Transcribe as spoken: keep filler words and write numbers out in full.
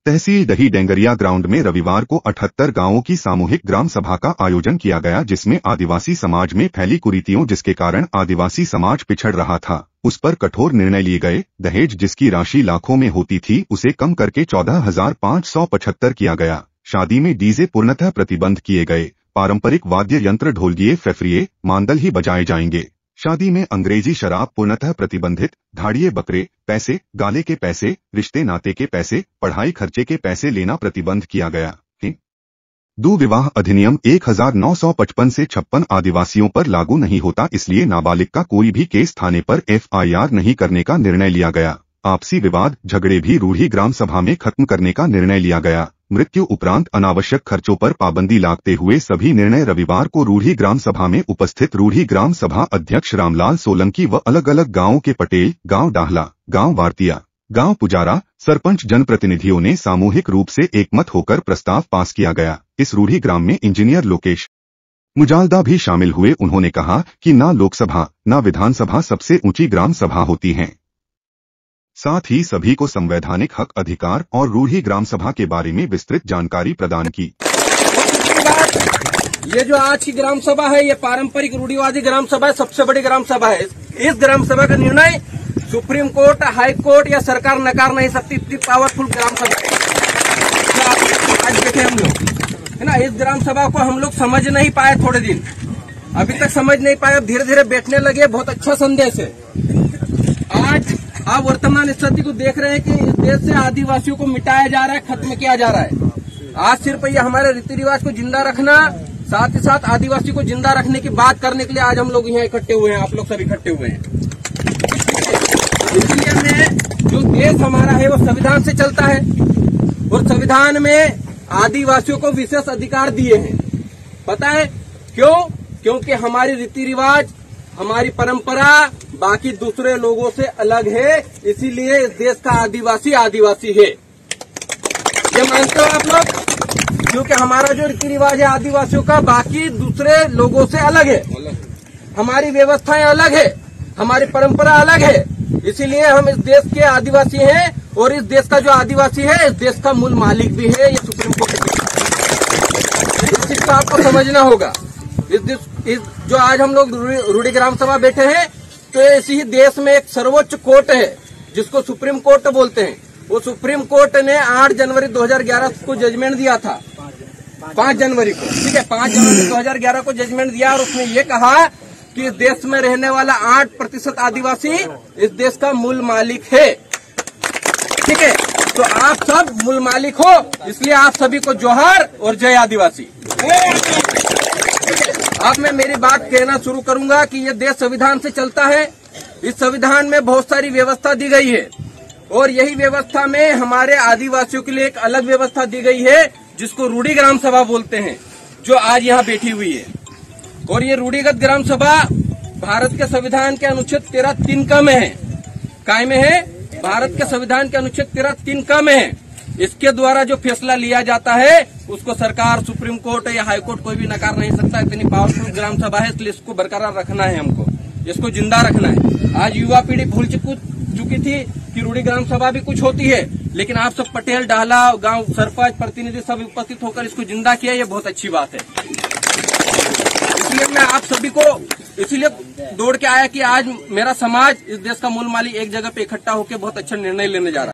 तहसील दही डेंगरिया ग्राउंड में रविवार को अठहत्तर गांवों की सामूहिक ग्राम सभा का आयोजन किया गया, जिसमें आदिवासी समाज में फैली कुरीतियों जिसके कारण आदिवासी समाज पिछड़ रहा था उस पर कठोर निर्णय लिए गए। दहेज जिसकी राशि लाखों में होती थी उसे कम करके चौदह हजार पाँच सौ पचहत्तर किया गया। शादी में डीजे पूर्णतः प्रतिबंध किए गए। पारंपरिक वाद्य यंत्र ढोलकिए फेफरिए मांदल ही बजाए जाएंगे। शादी में अंग्रेजी शराब पूर्णतः प्रतिबंधित। धाड़िए बकरे पैसे, गाले के पैसे, रिश्ते नाते के पैसे, पढ़ाई खर्चे के पैसे लेना प्रतिबंध किया गया। दू विवाह अधिनियम एक हजार नौ सौ पचपन से छप्पन आदिवासियों पर लागू नहीं होता, इसलिए नाबालिग का कोई भी केस थाने पर एफ आई आर नहीं करने का निर्णय लिया गया। आपसी विवाद झगड़े भी रूढ़ी ग्राम सभा में खत्म करने का निर्णय लिया गया। मृत्यु उपरांत अनावश्यक खर्चों पर पाबंदी लागते हुए सभी निर्णय रविवार को रूढ़ी ग्राम सभा में उपस्थित रूढ़ी ग्राम सभा अध्यक्ष रामलाल सोलंकी व अलग अलग गांवों के पटेल, गांव डाहला, गांव वारतिया, गांव पुजारा, सरपंच जनप्रतिनिधियों ने सामूहिक रूप से एकमत होकर प्रस्ताव पास किया गया। इस रूढ़ी ग्राम में इंजीनियर लोकेश मुजालदा भी शामिल हुए। उन्होंने कहा कि न लोकसभा न विधानसभा सबसे ऊंची ग्राम सभा होती है, साथ ही सभी को संवैधानिक हक अधिकार और रूढ़ी ग्राम सभा के बारे में विस्तृत जानकारी प्रदान की। ये जो आज की ग्राम सभा है ये पारंपरिक रूढ़िवादी ग्राम सभा है, सबसे बड़ी ग्राम सभा है। इस ग्राम सभा का निर्णय सुप्रीम कोर्ट, हाई कोर्ट या सरकार नकार नहीं सकती, इतनी पावरफुल ग्राम सभा आज बैठे हम लोग है ना। इस ग्राम सभा को हम लोग समझ नहीं पाए, थोड़े दिन अभी तक समझ नहीं पाए, अब धीरे धीरे बैठने लगे। बहुत अच्छा संदेश है। आज आप वर्तमान स्थिति को देख रहे हैं कि इस देश से आदिवासियों को मिटाया जा रहा है, खत्म किया जा रहा है। आज सिर्फ ये हमारे रीति रिवाज को जिंदा रखना, साथ ही साथ आदिवासी को जिंदा रखने की बात करने के लिए आज हम लोग यहाँ इकट्ठे हुए हैं, आप लोग सब इकट्ठे हुए हैं। इसलिए मैं जो देश हमारा है वो संविधान से चलता है और संविधान में आदिवासियों को विशेष अधिकार दिए हैं। पता है क्यों? क्योंकि हमारी रीति रिवाज, हमारी परंपरा बाकी दूसरे लोगों से अलग है, इसीलिए इस देश का आदिवासी आदिवासी है। ये मानते हो आप लोग? क्योंकि हमारा जो रीति रिवाज है आदिवासियों का बाकी दूसरे लोगों से अलग है, हमारी व्यवस्थाएं अलग है, हमारी परंपरा अलग है, इसीलिए हम इस देश के आदिवासी हैं। और इस देश का जो आदिवासी है इस देश का मूल मालिक भी है। ये सुप्रीम कोर्ट इस चीज का आपको समझना होगा। इस, देश, इस जो आज हम लोग रूढ़ी ग्राम सभा बैठे हैं तो इसी ही देश में एक सर्वोच्च कोर्ट है जिसको सुप्रीम कोर्ट बोलते हैं। वो सुप्रीम कोर्ट ने आठ जनवरी दो हजार ग्यारह को जजमेंट दिया था, पाँच जनवरी को, ठीक है, पाँच जनवरी दो हजार ग्यारह को जजमेंट दिया और उसने ये कहा कि इस देश में रहने वाला आठ प्रतिशत आदिवासी इस देश का मूल मालिक है। ठीक है, तो आप सब मूल मालिक हो, इसलिए आप सभी को जोहार और जय आदिवासी। अब मैं मेरी बात कहना शुरू करूंगा कि यह देश संविधान से चलता है। इस संविधान में बहुत सारी व्यवस्था दी गई है और यही व्यवस्था में हमारे आदिवासियों के लिए एक अलग व्यवस्था दी गई है जिसको रूढ़ी ग्राम सभा बोलते हैं, जो आज यहाँ बैठी हुई है। और ये रूढ़िगत ग्राम सभा भारत के संविधान के अनुच्छेद तेरह तीन क में है, काय में है? भारत के संविधान के अनुच्छेद तेरह तीन क में है। इसके द्वारा जो फैसला लिया जाता है उसको सरकार, सुप्रीम कोर्ट या हाई कोर्ट कोई भी नकार नहीं सकता। इतनी पावरफुल ग्राम सभा है, इसलिए इसको बरकरार रखना है, हमको इसको जिंदा रखना है। आज युवा पीढ़ी भूल चुकी थी कि रूढ़ी ग्राम सभा भी कुछ होती है, लेकिन आप सब पटेल, डाहला, गांव सरपंच, प्रतिनिधि सब उपस्थित होकर इसको जिंदा किया, ये बहुत अच्छी बात है। इसलिए मैं आप सभी को इसीलिए दौड़ के आया कि आज मेरा समाज, इस देश का मूल मालिक एक जगह पे इकट्ठा होकर बहुत अच्छा निर्णय लेने जा रहा है।